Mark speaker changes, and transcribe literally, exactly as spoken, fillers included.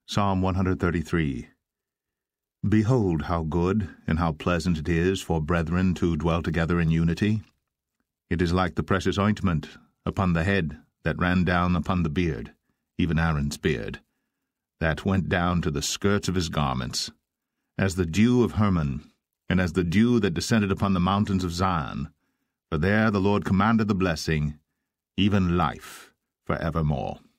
Speaker 1: Psalm one thirty-three. Behold how good and how pleasant it is for brethren to dwell together in unity. It is like the precious ointment upon the head that ran down upon the beard, even Aaron's beard, that went down to the skirts of his garments, as the dew of Hermon, and as the dew that descended upon the mountains of Zion. For there the Lord commanded the blessing, even life for evermore.